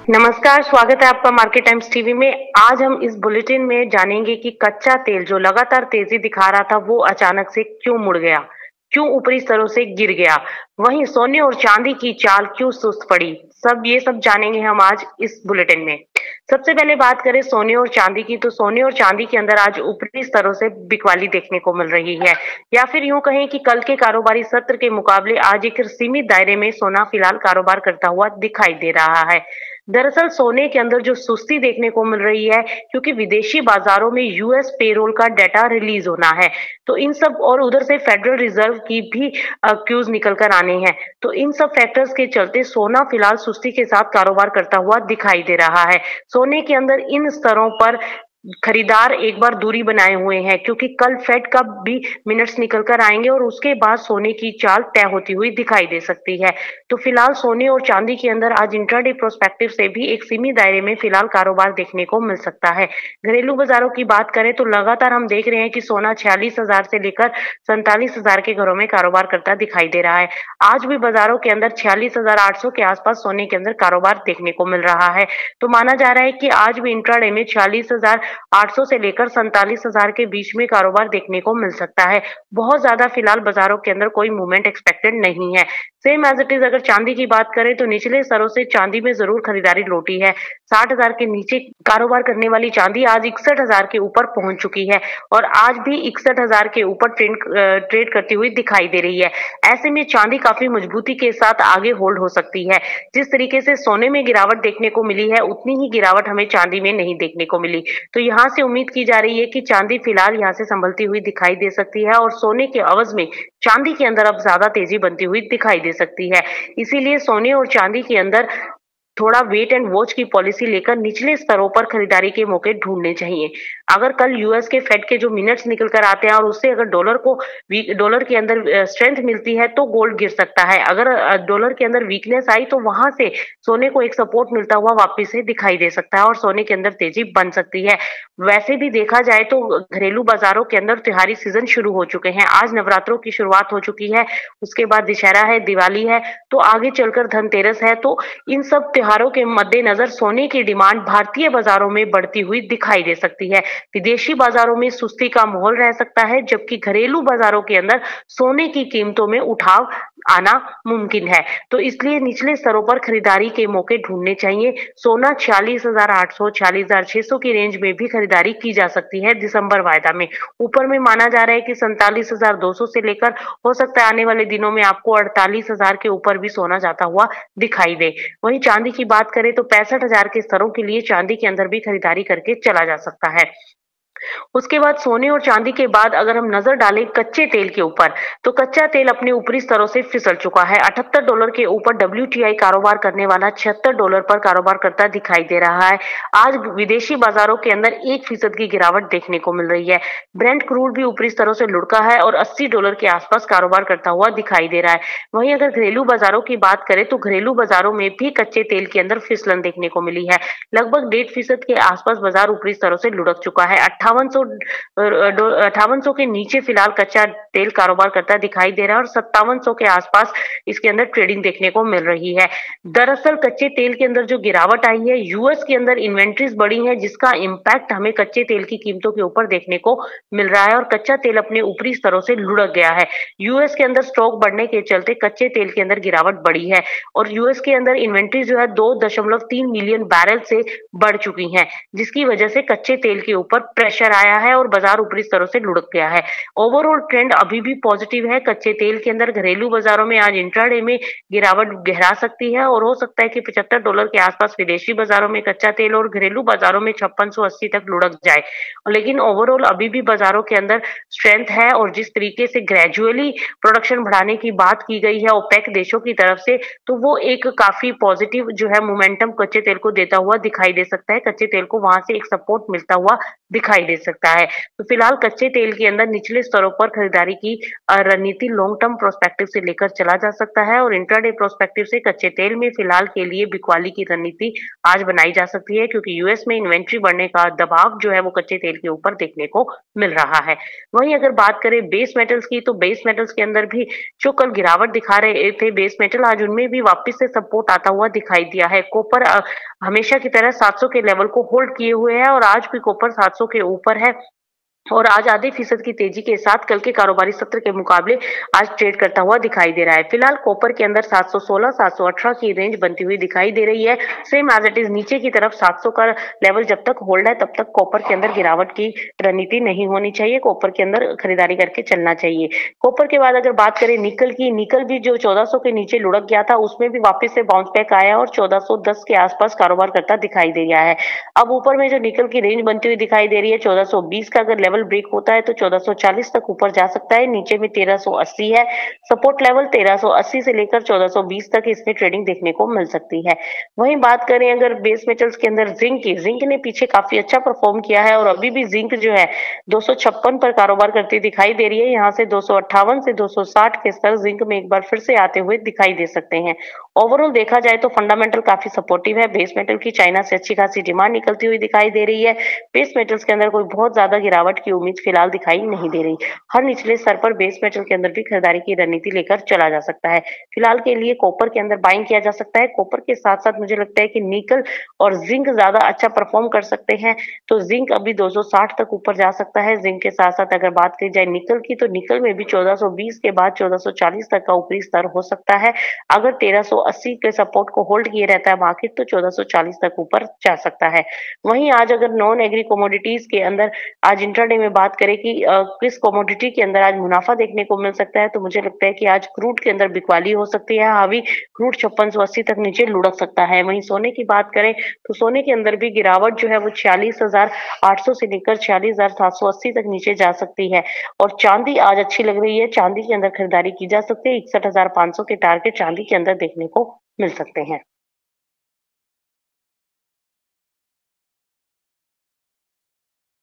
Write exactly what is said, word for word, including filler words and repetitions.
नमस्कार, स्वागत है आपका मार्केट टाइम्स टीवी में। आज हम इस बुलेटिन में जानेंगे कि कच्चा तेल जो लगातार तेजी दिखा रहा था वो अचानक से क्यों मुड़ गया, क्यों ऊपरी स्तरों से गिर गया, वहीं सोने और चांदी की चाल क्यों सुस्त पड़ी। सब ये सब जानेंगे हम आज इस बुलेटिन में। सबसे पहले बात करें सोने और चांदी की, तो सोने और चांदी के अंदर आज ऊपरी स्तरों से बिकवाली देखने को मिल रही है, या फिर यूं कहें कि कल के कारोबारी सत्र के मुकाबले आज एक सीमित दायरे में सोना फिलहाल कारोबार करता हुआ दिखाई दे रहा है। दरअसल सोने के अंदर जो सुस्ती देखने को मिल रही है, क्योंकि विदेशी बाजारों में यूएस पेरोल का डाटा रिलीज होना है, तो इन सब और उधर से फेडरल रिजर्व की भी क्यूज निकल कर आने हैं। तो इन सब फैक्टर्स के चलते सोना फिलहाल सुस्ती के साथ कारोबार करता हुआ दिखाई दे रहा है। सोने के अंदर इन स्तरों पर खरीदार एक बार दूरी बनाए हुए हैं, क्योंकि कल फेड का भी मिनट्स निकल कर आएंगे और उसके बाद सोने की चाल तय होती हुई दिखाई दे सकती है। तो फिलहाल सोने और चांदी के अंदर आज इंट्राडे प्रोस्पेक्टिव से भी एक सीमित दायरे में फिलहाल कारोबार देखने को मिल सकता है। घरेलू बाजारों की बात करें तो लगातार हम देख रहे हैं कि सोना छियालीस हजार से लेकर सैंतालीस हजार के घरों में कारोबार करता दिखाई दे रहा है। आज भी बाजारों के अंदर छियालीस हजार आठ सौ के आसपास सोने के अंदर कारोबार देखने को मिल रहा है। तो माना जा रहा है कि आज भी इंट्राडे में छियालीस हजार आठ सौ से लेकर सैंतालीस हजार के बीच में कारोबार देखने को मिल सकता है। बहुत ज्यादा फिलहाल बाजारों के अंदर कोई मूवमेंट एक्सपेक्टेड नहीं है। सेम एज इट इज अगर चांदी की बात करें तो निचले स्तरों से चांदी में जरूर खरीदारी लौटी है। साठ हजार के नीचे कारोबार करने वाली चांदी आज इकसठ हजार के ऊपर पहुंच चुकी है और आज भी इकसठ हजार के ऊपर ट्रेंड ट्रेड करती हुई दिखाई दे रही है। ऐसे में चांदी काफी मजबूती के साथ आगे होल्ड हो सकती है। जिस तरीके से सोने में गिरावट देखने को मिली है, उतनी ही गिरावट हमें चांदी में नहीं देखने को मिली। तो यहाँ से उम्मीद की जा रही है कि चांदी फिलहाल यहाँ से संभलती हुई दिखाई दे सकती है और सोने के अवज में चांदी के अंदर अब ज्यादा तेजी बनती हुई दिखाई दे सकती है। इसीलिए सोने और चांदी के अंदर थोड़ा वेट एंड वॉच की पॉलिसी लेकर निचले स्तरों पर खरीदारी के मौके ढूंढने चाहिए। अगर कल यूएस के फेड के जो मिनट्स निकल कर आते हैं और उससे अगर डॉलर को डॉलर के अंदर स्ट्रेंथ मिलती है तो गोल्ड गिर सकता है। अगर डॉलर के अंदर वीकनेस आई तो वहां से सोने को एक सपोर्ट मिलता हुआ वापिस से दिखाई दे सकता है और सोने के अंदर तेजी बन सकती है। वैसे भी देखा जाए तो घरेलू बाजारों के अंदर त्योहारी सीजन शुरू हो चुके हैं। आज नवरात्रों की शुरुआत हो चुकी है, उसके बाद दशहरा है, दिवाली है, तो आगे चलकर धनतेरस है। तो इन सब त्योहारों के मद्देनजर सोने की डिमांड भारतीय बाजारों में बढ़ती हुई दिखाई दे सकती है। विदेशी बाजारों में सुस्ती का माहौल रह सकता है, जबकि घरेलू बाजारों के अंदर सोने की कीमतों में उठाव आना मुमकिन है। तो इसलिए निचले स्तरों पर खरीदारी के मौके ढूंढने चाहिए। सोना छियालीस हजार आठ सौ छियालीस हजार छह सौ की रेंज में भी खरीदारी की जा सकती है दिसंबर वायदा में। ऊपर में माना जा रहा है कि सैंतालीस हजार दो सौ से लेकर हो सकता है आने वाले दिनों में आपको अड़तालीस हजार के ऊपर भी सोना जाता हुआ दिखाई दे। वहीं चांदी की बात करें तो पैंसठ हजार के स्तरों के लिए चांदी के अंदर भी खरीदारी करके चला जा सकता है। उसके बाद सोने और चांदी के बाद अगर हम नजर डालें कच्चे तेल के ऊपर, तो कच्चा तेल अपने ऊपरी स्तरों से फिसल चुका है। अठहत्तर डॉलर के ऊपर डब्ल्यूटीआई कारोबार करने वाला छिहत्तर डॉलर पर कारोबार करता दिखाई दे रहा है। आज विदेशी बाजारों के अंदर एक फीसद की गिरावट देखने को मिल रही है। ब्रेंट क्रूड भी ऊपरी स्तरों से लुढ़का है और अस्सी डॉलर के आसपास कारोबार करता हुआ दिखाई दे रहा है। वहीं अगर घरेलू बाजारों की बात करें तो घरेलू बाजारों में भी कच्चे तेल के अंदर फिसलन देखने को मिली है। लगभग डेढ़ फीसद के आसपास बाजार ऊपरी स्तरों से लुढ़क चुका है। अट्ठावन सौ अट्ठावन सौ के नीचे फिलहाल कच्चा तेल कारोबार करता दिखाई दे रहा है और सत्तावन सौ के आसपास इसके अंदर ट्रेडिंग देखने को मिल रही है। दरअसल कच्चे तेल के अंदर जो गिरावट आई है, यूएस के अंदर इन्वेंट्रीज बढ़ी है, जिसका इंपैक्ट हमें कच्चे तेल की कीमतों के ऊपर देखने को मिल रहा है और कच्चा तेल अपने ऊपरी स्तरों से लुढ़क गया है। यूएस के अंदर स्टॉक बढ़ने के चलते कच्चे तेल के अंदर गिरावट बढ़ी है और यूएस के अंदर इन्वेंट्री जो है दो दशमलव तीन मिलियन बैरल से बढ़ चुकी है, जिसकी वजह से कच्चे तेल के ऊपर प्रेशर आया है और बाजार ऊपरी स्तरों से लुढ़क गया है। ओवरऑल ट्रेंड अभी भी पॉजिटिव है। कच्चे तेल के अंदर घरेलू बाजारों में आज इंट्राडे में गिरावट गहरा सकती है और हो सकता है कि पचहत्तर डॉलर के आसपास विदेशी बाजारों में कच्चा तेल और घरेलू बाजारों में छप्पन सौ अस्सी तक लुढ़क जाए। लेकिन ओवरऑल अभी भी बाजारों के अंदर स्ट्रेंथ है और जिस तरीके से ग्रेजुअली प्रोडक्शन बढ़ाने की बात की गई है ओपेक देशों की तरफ से, तो वो एक काफी पॉजिटिव जो है मोमेंटम कच्चे तेल को देता हुआ दिखाई दे सकता है। कच्चे तेल को वहां से एक सपोर्ट मिलता हुआ दिखाई दे सकता है। तो फिलहाल कच्चे तेल के अंदर निचले स्तरों पर खरीदारी की अ, रणनीति लॉन्ग टर्म प्रोस्पेक्टिव से लेकर चला जा सकता है और इंट्राडे प्रोस्पेक्टिव से कच्चे तेल में फिलहाल के लिए बिकवाली की रणनीति आज बनाई जा सकती है, क्योंकि यूएस में इन्वेंट्री बढ़ने का दबाव जो है वो कच्चे तेल के ऊपर देखने को मिल रहा है। वहीं अगर बात करें बेस मेटल्स की, तो बेस मेटल्स के अंदर भी जो कल गिरावट दिखा रहे थे बेस मेटल, आज उनमें भी वापस से सपोर्ट आता हुआ दिखाई दिया है। कॉपर अ, हमेशा की तरह सात सौ के लेवल को होल्ड किए हुए है और आज भी कॉपर सात सौ के ऊपर है और आज आधे फीसद की तेजी के साथ कल के कारोबारी सत्र के मुकाबले आज ट्रेड करता हुआ दिखाई दे रहा है। फिलहाल कॉपर के अंदर सात सौ सोलह सात सौ अठारह की रेंज बनती हुई दिखाई दे रही है। सेम एज इट इज नीचे की तरफ सात सौ का लेवल जब तक होल्ड है तब तक कॉपर के अंदर गिरावट की रणनीति नहीं होनी चाहिए, कॉपर के अंदर खरीदारी करके चलना चाहिए। कॉपर के बाद अगर बात करें निकल की, निकल भी जो चौदह सौ के नीचे लुढ़क गया था उसमें भी वापस से बाउंस बैक आया और चौदह सौ दस के आसपास कारोबार करता दिखाई दे रहा है। अब ऊपर में जो निकल की रेंज बनती हुई दिखाई दे रही है चौदह सौ बीस का अगर लेवल ब्रेक होता है तो चौदह सौ चालीस तक ऊपर जा सकता है। नीचे में तेरह सौ अस्सी है, सपोर्ट लेवल तेरह सौ अस्सी से लेकर चौदह सौ बीस तक इसमें ट्रेडिंग देखने को मिल सकती है। वहीं बात करें अगर बेस मेटल्स के अंदर जिंक की, जिंक ने पीछे काफी अच्छा परफॉर्म किया है और अभी भी जिंक जो है दो सौ छप्पन पर कारोबार करती दिखाई दे रही है। यहाँ से दो सौ अट्ठावन से दो सौ साठ के स्तर जिंक में एक बार फिर से आते हुए दिखाई दे सकते हैं। ओवरऑल देखा जाए तो फंडामेंटल काफी सपोर्टिव है। बेस मेटल की चाइना से अच्छी खासी डिमांड निकलती हुई दिखाई दे रही है। बेस मेटल्स के अंदर कोई बहुत ज्यादा गिरावट की उम्मीद फिलहाल दिखाई नहीं दे रही। हर निचले स्तर पर बेस मेटल के अंदर भी खरीदारी की रणनीति लेकर चला जा सकता है। फिलहाल के लिए कॉपर के अंदर बाइंग किया जा सकता है। कॉपर के साथ साथ मुझे लगता है कि निकल और जिंक ज्यादा अच्छा परफॉर्म कर सकते हैं, तो जिंक अभी दो सौ साठ तक ऊपर जा सकता है। जिंक के साथ साथ अगर बात की जाए निकल की, तो निकल में भी चौदह सौ बीस के बाद चौदह सौ चालीस तक का ऊपरी स्तर हो सकता है। अगर तेरह सौ अस्सी के सपोर्ट को होल्ड किए रहता है मार्केट तो चौदह सौ चालीस तक ऊपर जा सकता है। वहीं आज अगर नॉन एग्री कमोडिटीज के अंदर आज इंट्राडे में बात करें कि अ, किस कमोडिटी के अंदर आज मुनाफा देखने को मिल सकता है, तो मुझे लगता है कि आज क्रूड के अंदर बिकवाली हो सकती है। हावी क्रूड छप्पन सौ अस्सी तक नीचे लुढ़क सकता है। वहीं सोने की बात करें तो सोने के अंदर भी गिरावट जो है वो छियालीस हजार आठ सौ से लेकर छियालीस हजार सात सौ अस्सी तक नीचे जा सकती है और चांदी आज अच्छी लग रही है। चांदी के अंदर खरीदारी की जा सकती है। इकसठ हजार पांच सौ के टारगेट चांदी के अंदर देखने को मिल सकते हैं।